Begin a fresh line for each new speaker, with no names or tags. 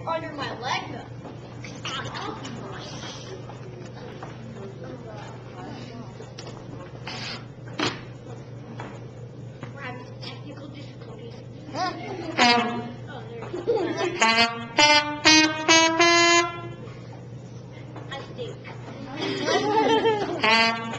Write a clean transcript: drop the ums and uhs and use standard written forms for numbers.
under my leg though. We're having some technical difficulties. Oh, there I stink.